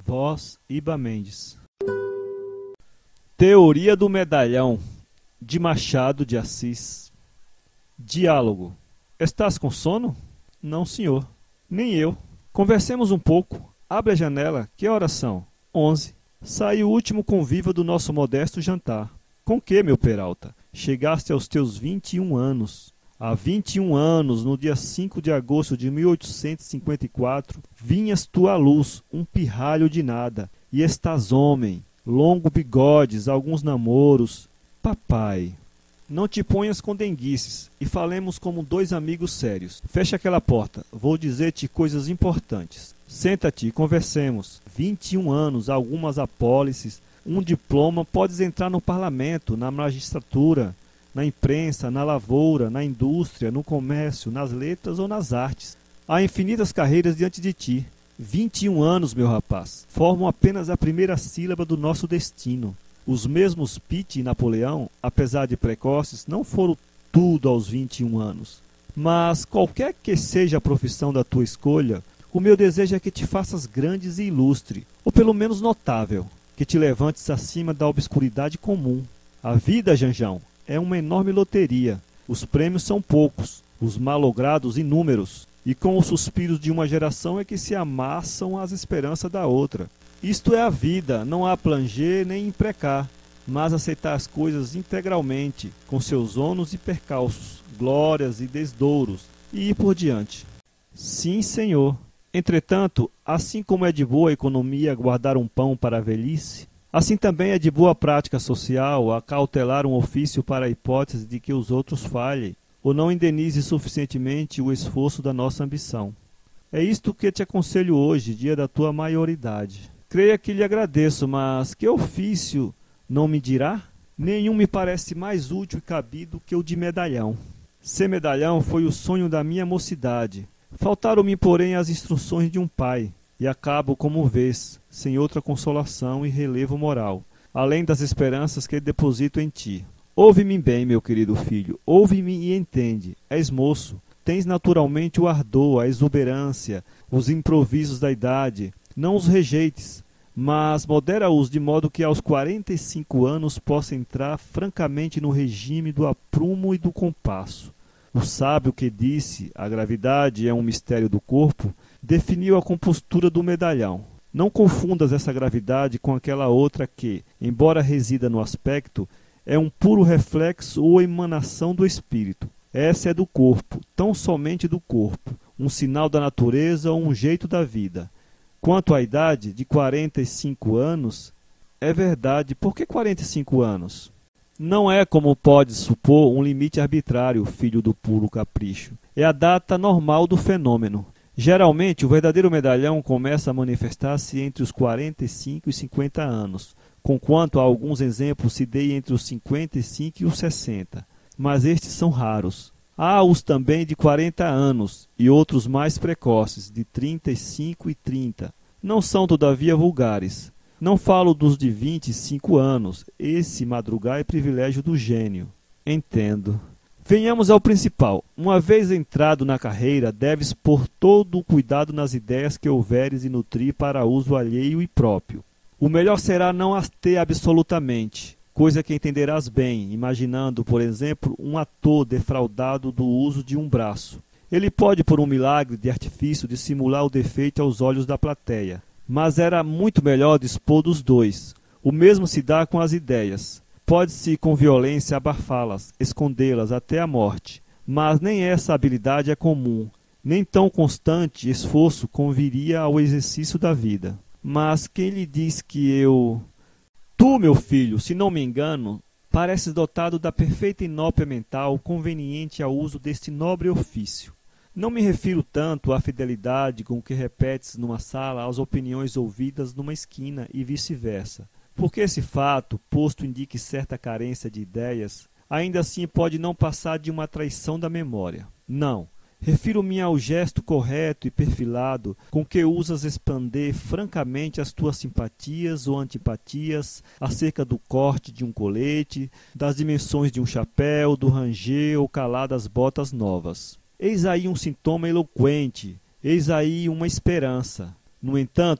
Voz Iba Mendes. Teoria do Medalhão, de Machado de Assis. Diálogo. Estás com sono? Não, senhor. Nem eu. Conversemos um pouco. Abre a janela. Que horas são? 11. Sai o último convívio do nosso modesto jantar. Com que, meu Peralta? Chegaste aos teus 21 anos. Há 21 anos, no dia 5 de agosto de 1854, vinhas tu à luz, um pirralho de nada, e estás homem, longo bigodes, alguns namoros. Papai, não te ponhas com denguices, e falemos como dois amigos sérios. Fecha aquela porta, vou dizer-te coisas importantes. Senta-te e conversemos. 21 anos, algumas apólices, um diploma, podes entrar no parlamento, na magistratura, na imprensa, na lavoura, na indústria, no comércio, nas letras ou nas artes. Há infinitas carreiras diante de ti. 21 anos, meu rapaz, formam apenas a primeira sílaba do nosso destino. Os mesmos Pitt e Napoleão, apesar de precoces, não foram tudo aos 21 anos. Mas, qualquer que seja a profissão da tua escolha, o meu desejo é que te faças grande e ilustre, ou pelo menos notável, que te levantes acima da obscuridade comum. A vida, Janjão, é uma enorme loteria. Os prêmios são poucos, os malogrados inúmeros, e com os suspiros de uma geração é que se amassam as esperanças da outra. Isto é a vida, não há planger nem imprecar, mas aceitar as coisas integralmente, com seus ônus e percalços, glórias e desdouros, e ir por diante. Sim, senhor. Entretanto, assim como é de boa economia guardar um pão para a velhice, assim também é de boa prática social acautelar um ofício para a hipótese de que os outros falhem, ou não indenize suficientemente o esforço da nossa ambição. É isto que te aconselho hoje, dia da tua maioridade. Creia que lhe agradeço, mas que ofício não me dirá? Nenhum me parece mais útil e cabido que o de medalhão. Ser medalhão foi o sonho da minha mocidade. Faltaram-me, porém, as instruções de um pai, e acabo, como vês, sem outra consolação e relevo moral, além das esperanças que deposito em ti. Ouve-me bem, meu querido filho, ouve-me e entende. És moço, tens naturalmente o ardor, a exuberância, os improvisos da idade. Não os rejeites, mas modera-os de modo que aos 45 anos possa entrar francamente no regime do aprumo e do compasso. O sábio que disse a gravidade é um mistério do corpo, definiu a compostura do medalhão. Não confundas essa gravidade com aquela outra que, embora resida no aspecto, é um puro reflexo ou emanação do espírito. Essa é do corpo, tão somente do corpo, um sinal da natureza ou um jeito da vida. Quanto à idade, de 45 anos, é verdade. Por que 45 anos? Não é, como pode supor, um limite arbitrário, filho do puro capricho. É a data normal do fenômeno. Geralmente, o verdadeiro medalhão começa a manifestar-se entre os 45 e 50 anos, conquanto alguns exemplos se deem entre os 55 e os 60. Mas estes são raros. Há os também de 40 anos e outros mais precoces, de 35 e 30. Não são, todavia, vulgares. Não falo dos de 25 anos. Esse madrugar é privilégio do gênio. Entendo. Venhamos ao principal. Uma vez entrado na carreira, deves pôr todo o cuidado nas ideias que houveres e nutrir para uso alheio e próprio. O melhor será não as ter absolutamente, coisa que entenderás bem, imaginando, por exemplo, um ator defraudado do uso de um braço. Ele pode, por um milagre de artifício, dissimular o defeito aos olhos da plateia. Mas era muito melhor dispor dos dois. O mesmo se dá com as ideias. Pode-se com violência abafá-las, escondê-las até a morte. Mas nem essa habilidade é comum. Nem tão constante esforço conviria ao exercício da vida. Mas quem lhe diz que eu... Tu, meu filho, se não me engano, pareces dotado da perfeita inópia mental conveniente ao uso deste nobre ofício. Não me refiro tanto à fidelidade com que repetes numa sala as opiniões ouvidas numa esquina e vice-versa, porque esse fato, posto indique certa carência de ideias, ainda assim pode não passar de uma traição da memória. Não, refiro-me ao gesto correto e perfilado com que usas expander francamente as tuas simpatias ou antipatias acerca do corte de um colete, das dimensões de um chapéu, do ranger ou calar das botas novas. Eis aí um sintoma eloquente, eis aí uma esperança. No entanto,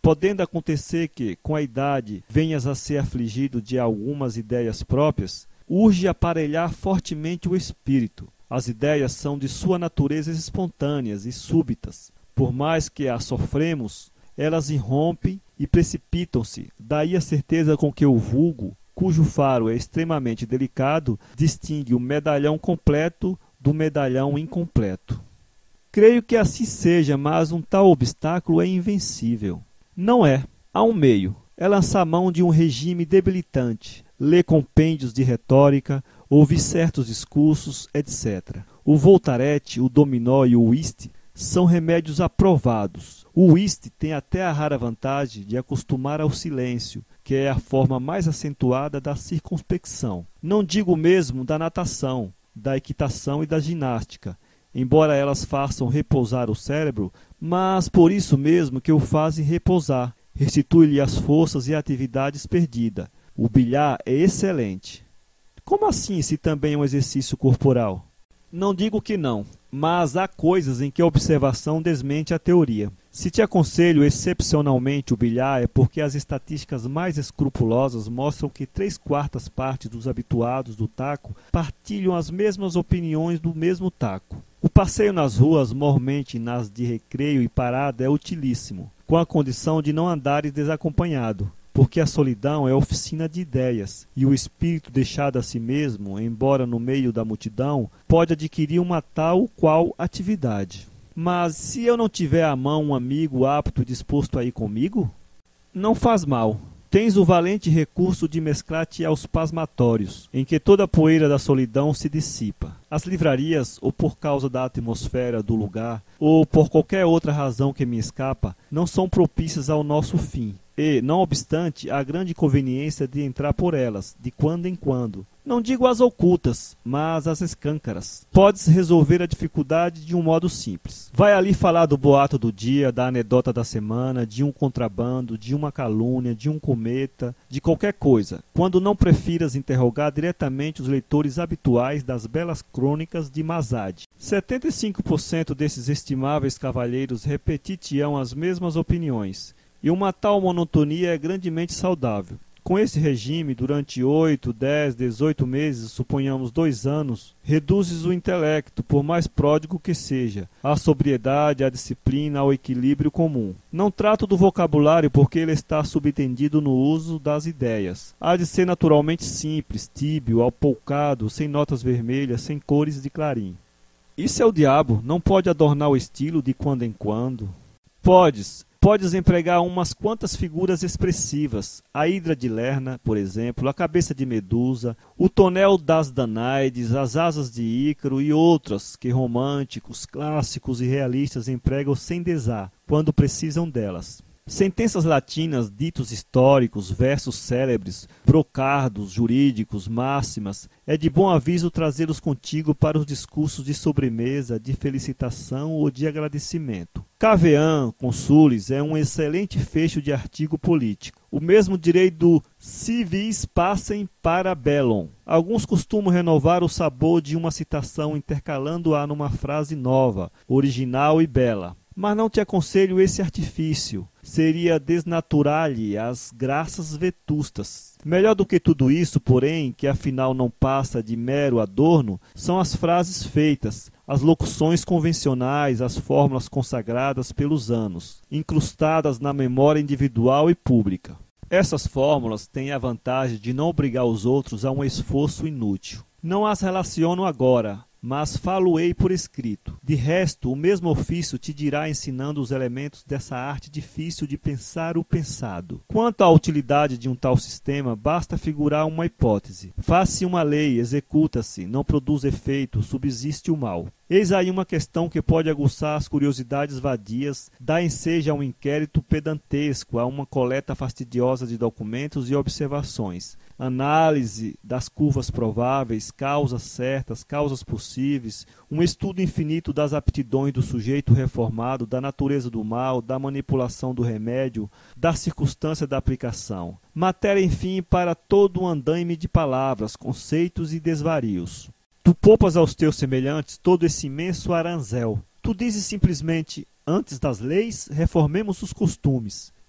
podendo acontecer que, com a idade, venhas a ser afligido de algumas ideias próprias, urge aparelhar fortemente o espírito. As ideias são de sua natureza espontâneas e súbitas. Por mais que as sofremos, elas irrompem e precipitam-se. Daí a certeza com que o vulgo, cujo faro é extremamente delicado, distingue o medalhão completo do medalhão incompleto. Creio que assim seja, mas um tal obstáculo é invencível. Não é. Há um meio. É lançar mão de um regime debilitante, ler compêndios de retórica, ouvir certos discursos, etc. O voltarete, o dominó e o whist são remédios aprovados. O whist tem até a rara vantagem de acostumar ao silêncio, que é a forma mais acentuada da circunspecção. Não digo mesmo da natação, da equitação e da ginástica, embora elas façam repousar o cérebro, mas por isso mesmo que o fazem repousar, restitui-lhe as forças e atividades perdidas. O bilhar é excelente. Como assim, se também é um exercício corporal? Não digo que não, mas há coisas em que a observação desmente a teoria. Se te aconselho excepcionalmente o bilhar é porque as estatísticas mais escrupulosas mostram que 3/4 partes dos habituados do taco partilham as mesmas opiniões do mesmo taco. O passeio nas ruas, mormente nas de recreio e parada, é utilíssimo, com a condição de não andares desacompanhado, porque a solidão é oficina de ideias, e o espírito deixado a si mesmo, embora no meio da multidão, pode adquirir uma tal qual atividade. Mas se eu não tiver à mão um amigo apto e disposto a ir comigo? Não faz mal. Tens o valente recurso de mesclar-te aos pasmatórios, em que toda a poeira da solidão se dissipa. As livrarias, ou por causa da atmosfera do lugar, ou por qualquer outra razão que me escapa, não são propícias ao nosso fim. E, não obstante, há grande conveniência de entrar por elas, de quando em quando. Não digo as ocultas, mas as escâncaras. Podes resolver a dificuldade de um modo simples. Vai ali falar do boato do dia, da anedota da semana, de um contrabando, de uma calúnia, de um cometa, de qualquer coisa, quando não prefiras interrogar diretamente os leitores habituais das belas crônicas de Mazade. 75% desses estimáveis cavalheiros repetir-te-ão as mesmas opiniões, e uma tal monotonia é grandemente saudável. Com esse regime, durante 8, 10, 18 meses, suponhamos 2 anos, reduzes o intelecto, por mais pródigo que seja, à sobriedade, à disciplina, ao equilíbrio comum. Não trato do vocabulário porque ele está subtendido no uso das ideias. Há de ser naturalmente simples, tíbio, apoucado, sem notas vermelhas, sem cores de clarim. Isso é o diabo, não pode adornar o estilo de quando em quando. Podes empregar umas quantas figuras expressivas, a hidra de Lerna, por exemplo, a cabeça de Medusa, o tonel das Danaides, as asas de Ícaro e outras que românticos, clássicos e realistas empregam sem desar, quando precisam delas. Sentenças latinas, ditos históricos, versos célebres, brocardos, jurídicos, máximas, é de bom aviso trazê-los contigo para os discursos de sobremesa, de felicitação ou de agradecimento. Cavean, Consulis, é um excelente fecho de artigo político. O mesmo direi do Si vis pacem para bellum. Alguns costumam renovar o sabor de uma citação intercalando-a numa frase nova, original e bela. Mas não te aconselho esse artifício. Seria desnaturar-lhe as graças vetustas. Melhor do que tudo isso, porém, que afinal não passa de mero adorno, são as frases feitas, as locuções convencionais, as fórmulas consagradas pelos anos, incrustadas na memória individual e pública. Essas fórmulas têm a vantagem de não obrigar os outros a um esforço inútil. Não as relaciono agora, mas falo-ei por escrito. De resto, o mesmo ofício te dirá ensinando os elementos dessa arte difícil de pensar o pensado. Quanto à utilidade de um tal sistema, basta figurar uma hipótese. Faz-se uma lei, executa-se, não produz efeito, subsiste o mal. Eis aí uma questão que pode aguçar as curiosidades vadias, dá ensejo a um inquérito pedantesco, a uma coleta fastidiosa de documentos e observações, análise das curvas prováveis, causas certas, causas possíveis, um estudo infinito das aptidões do sujeito reformado, da natureza do mal, da manipulação do remédio, da circunstância da aplicação. Matéria, enfim, para todo um andaime de palavras, conceitos e desvarios. Tu poupas aos teus semelhantes todo esse imenso aranzel. Tu dizes simplesmente, antes das leis, reformemos os costumes.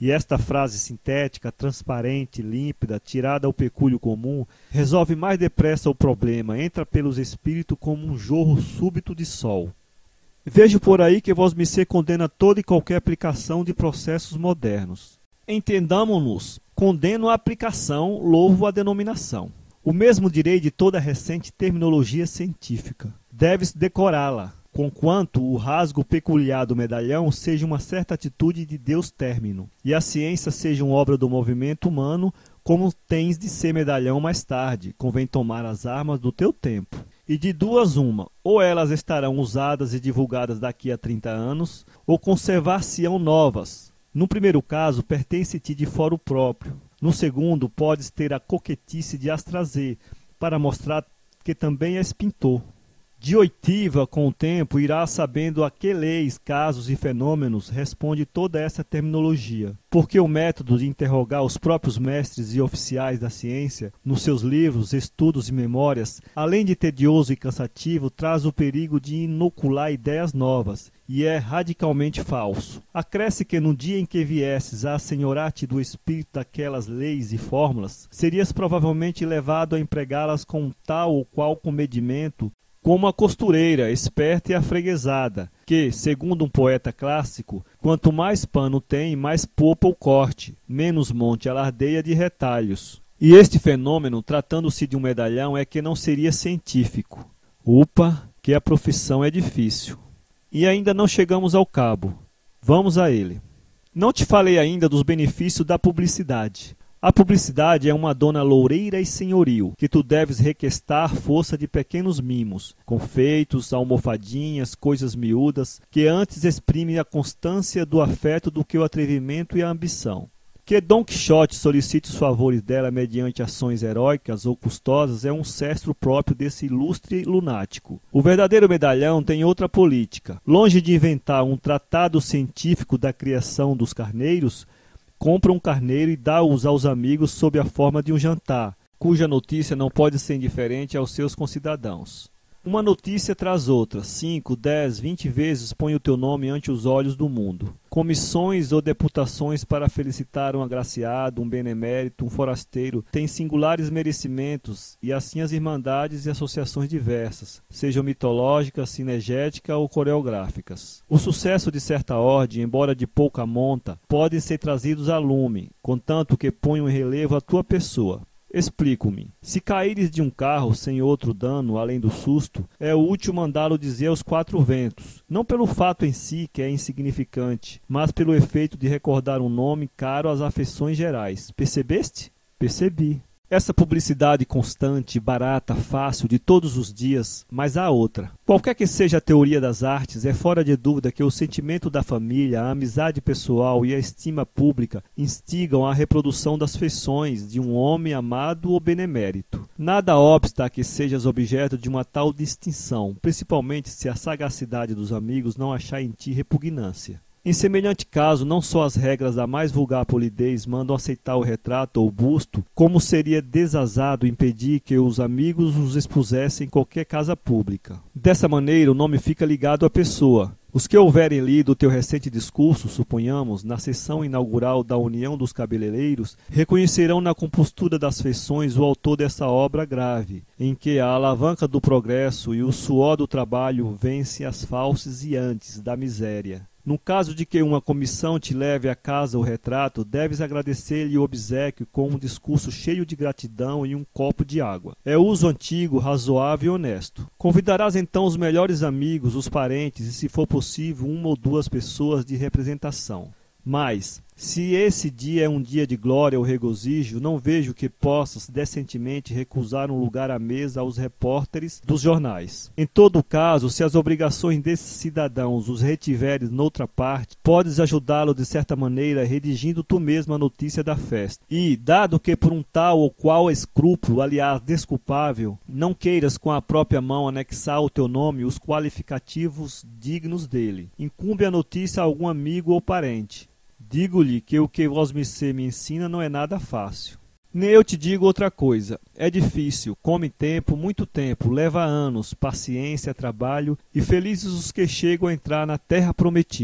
E esta frase sintética, transparente, límpida, tirada ao pecúlio comum, resolve mais depressa o problema, entra pelos espíritos como um jorro súbito de sol. Vejo por aí que vosmecê condena toda e qualquer aplicação de processos modernos. Entendamo-nos, condeno a aplicação, louvo a denominação. O mesmo direi de toda a recente terminologia científica. Deves decorá-la, conquanto o rasgo peculiar do medalhão seja uma certa atitude de Deus término, e a ciência seja uma obra do movimento humano, como tens de ser medalhão mais tarde, convém tomar as armas do teu tempo. E de duas uma, ou elas estarão usadas e divulgadas daqui a 30 anos, ou conservar-se-ão novas. No primeiro caso, pertence-te de fora o próprio. No segundo, podes ter a coquetice de as trazer, para mostrar que também és pintor. De oitiva, com o tempo, irás sabendo a que leis, casos e fenômenos responde toda essa terminologia. Porque o método de interrogar os próprios mestres e oficiais da ciência, nos seus livros, estudos e memórias, além de tedioso e cansativo, traz o perigo de inocular ideias novas, e é radicalmente falso. Acresce que no dia em que viesses a assenhorar-te do espírito daquelas leis e fórmulas, serias provavelmente levado a empregá-las com tal ou qual comedimento, como a costureira, esperta e afreguesada, que, segundo um poeta clássico, quanto mais pano tem, mais popa o corte, menos monte alardeia de retalhos. E este fenômeno, tratando-se de um medalhão, é que não seria científico. Upa, que a profissão é difícil. E ainda não chegamos ao cabo. Vamos a ele. Não te falei ainda dos benefícios da publicidade. A publicidade é uma dona loureira e senhoril, que tu deves requestar força de pequenos mimos, confeitos, almofadinhas, coisas miúdas, que antes exprimem a constância do afeto do que o atrevimento e a ambição. Que Dom Quixote solicite os favores dela mediante ações heróicas ou custosas é um cestro próprio desse ilustre lunático. O verdadeiro medalhão tem outra política. Longe de inventar um tratado científico da criação dos carneiros, compra um carneiro e dá-os aos amigos sob a forma de um jantar, cuja notícia não pode ser indiferente aos seus concidadãos. Uma notícia traz outra, 5, 10, 20 vezes põe o teu nome ante os olhos do mundo. Comissões ou deputações para felicitar um agraciado, um benemérito, um forasteiro, têm singulares merecimentos, e assim as irmandades e associações diversas, sejam mitológicas, cinegéticas ou coreográficas. O sucesso de certa ordem, embora de pouca monta, pode ser trazidos a lume, contanto que ponham em relevo a tua pessoa. Explico-me. Se caíres de um carro sem outro dano, além do susto, é útil mandá-lo dizer aos quatro ventos, não pelo fato em si, que é insignificante, mas pelo efeito de recordar um nome caro às afeições gerais. Percebeste? Percebi. Essa publicidade constante, barata, fácil, de todos os dias, mas há outra. Qualquer que seja a teoria das artes, é fora de dúvida que o sentimento da família, a amizade pessoal e a estima pública instigam a reprodução das feições de um homem amado ou benemérito. Nada obsta a que sejas objeto de uma tal distinção, principalmente se a sagacidade dos amigos não achar em ti repugnância. Em semelhante caso, não só as regras da mais vulgar polidez mandam aceitar o retrato ou o busto, como seria desazado impedir que os amigos os expusessem em qualquer casa pública. Dessa maneira, o nome fica ligado à pessoa. Os que houverem lido o teu recente discurso, suponhamos, na sessão inaugural da União dos Cabeleireiros, reconhecerão na compostura das feições o autor dessa obra grave, em que a alavanca do progresso e o suor do trabalho vencem as falsidades da miséria. No caso de que uma comissão te leve a casa o retrato, deves agradecer-lhe o obséquio com um discurso cheio de gratidão e um copo de água. É uso antigo, razoável e honesto. Convidarás então os melhores amigos, os parentes e, se for possível, uma ou duas pessoas de representação. Mas, se esse dia é um dia de glória ou regozijo, não vejo que possas decentemente recusar um lugar à mesa aos repórteres dos jornais. Em todo caso, se as obrigações desses cidadãos os retiveres noutra parte, podes ajudá-lo de certa maneira redigindo tu mesmo a notícia da festa. E, dado que por um tal ou qual escrúpulo, aliás desculpável, não queiras com a própria mão anexar ao teu nome os qualificativos dignos dele, incumbe a notícia a algum amigo ou parente. Digo-lhe que o que vosmecê me ensina não é nada fácil. Nem eu te digo outra coisa. É difícil, come tempo, muito tempo, leva anos, paciência, trabalho, e felizes os que chegam a entrar na terra prometida.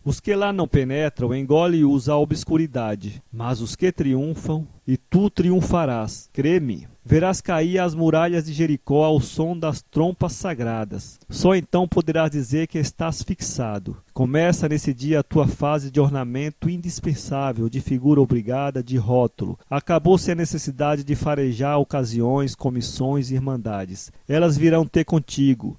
Os que lá não penetram, engole-os a obscuridade, mas os que triunfam, e tu triunfarás, crê-me. Verás cair as muralhas de Jericó ao som das trompas sagradas. Só então poderás dizer que estás fixado. Começa nesse dia a tua fase de ornamento indispensável, de figura obrigada, de rótulo. Acabou-se a necessidade de farejar ocasiões, comissões e irmandades. Elas virão ter contigo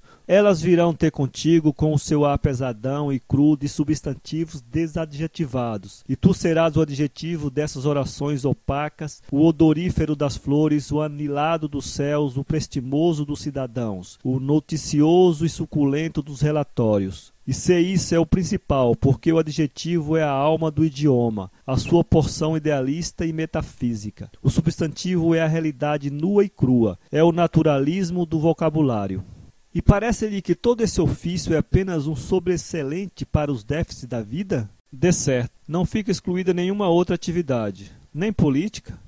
com o seu ar pesadão e cru de substantivos desadjetivados. E tu serás o adjetivo dessas orações opacas, o odorífero das flores, o anilado dos céus, o prestimoso dos cidadãos, o noticioso e suculento dos relatórios. E se isso é o principal, porque o adjetivo é a alma do idioma, a sua porção idealista e metafísica. O substantivo é a realidade nua e crua, é o naturalismo do vocabulário. E parece-lhe que todo esse ofício é apenas um sobreexcelente para os déficits da vida? De certo, não fica excluída nenhuma outra atividade, nem política.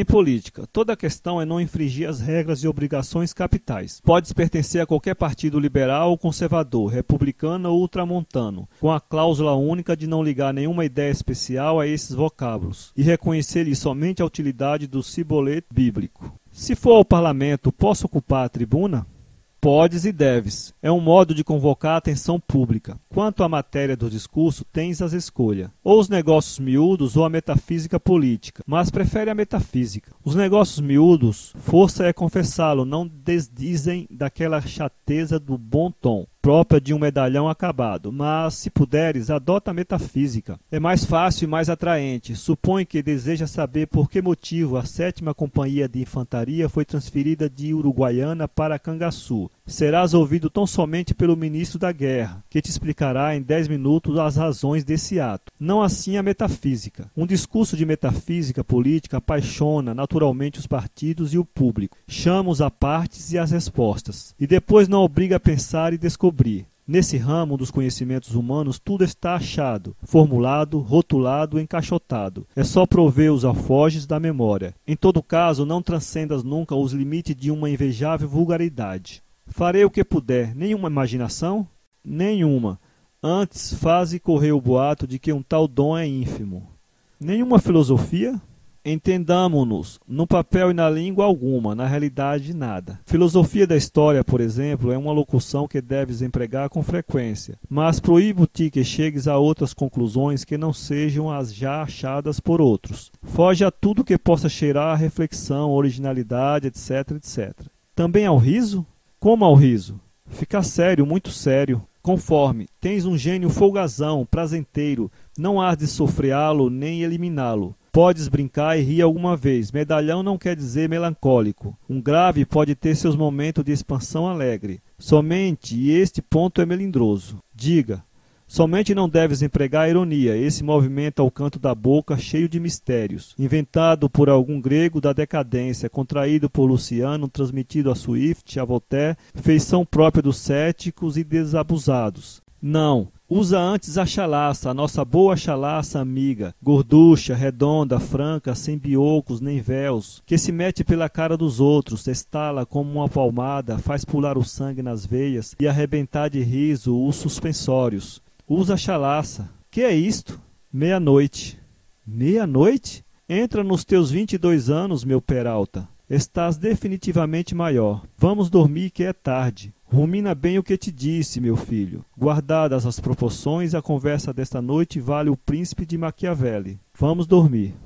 Toda a questão é não infringir as regras e obrigações capitais. Podes pertencer a qualquer partido liberal ou conservador, republicano ou ultramontano, com a cláusula única de não ligar nenhuma ideia especial a esses vocábulos e reconhecer-lhe somente a utilidade do cibolete bíblico. Se for ao parlamento, posso ocupar a tribuna? Podes e deves. É um modo de convocar a atenção pública. Quanto à matéria do discurso, tens as escolhas. Ou os negócios miúdos ou a metafísica política, mas prefere a metafísica. Os negócios miúdos, força é confessá-lo, não desdizem daquela chateza do bom tom, própria de um medalhão acabado, mas, se puderes, adota a metafísica. É mais fácil e mais atraente. Supõe que deseja saber por que motivo a 7ª Companhia de Infantaria foi transferida de Uruguaiana para Cangaçu. Serás ouvido tão somente pelo ministro da Guerra, que te explicará em 10 minutos as razões desse ato. Não assim a metafísica. Um discurso de metafísica política apaixona naturalmente os partidos e o público. Chama-os a partes e as respostas. E depois não obriga a pensar e descobrir. Nesse ramo dos conhecimentos humanos tudo está achado, formulado, rotulado, encaixotado. É só prover os alforjes da memória. Em todo caso, não transcendas nunca os limites de uma invejável vulgaridade. Farei o que puder. Nenhuma imaginação? Nenhuma. Antes faze correr o boato de que um tal dom é ínfimo. Nenhuma filosofia? Entendamo-nos, no papel e na língua alguma, na realidade nada. Filosofia da história, por exemplo, é uma locução que deves empregar com frequência, mas proíbo-te que chegues a outras conclusões que não sejam as já achadas por outros. Foge a tudo que possa cheirar a reflexão, originalidade, etc, etc. Também ao riso? Como ao riso? Fica sério, muito sério. Conforme, tens um gênio folgazão, prazenteiro, não hás de sofreá-lo nem eliminá-lo. Podes brincar e rir alguma vez. Medalhão não quer dizer melancólico. Um grave pode ter seus momentos de expansão alegre. Somente, e este ponto é melindroso. Diga, somente não deves empregar a ironia, esse movimento ao canto da boca cheio de mistérios, inventado por algum grego da decadência, contraído por Luciano, transmitido a Swift, a Voltaire, feição própria dos céticos e desabusados. Não. Usa antes a chalaça, a nossa boa chalaça amiga, gorducha, redonda, franca, sem biocos nem véus, que se mete pela cara dos outros, estala como uma palmada, faz pular o sangue nas veias e arrebentar de riso os suspensórios. Usa a chalaça. Que é isto? Meia-noite. Meia-noite? Entra nos teus 22 anos, meu Peralta. Estás definitivamente maior. Vamos dormir que é tarde. Rumina bem o que te disse, meu filho. Guardadas as proporções, a conversa desta noite vale o príncipe de Maquiavelli. Vamos dormir.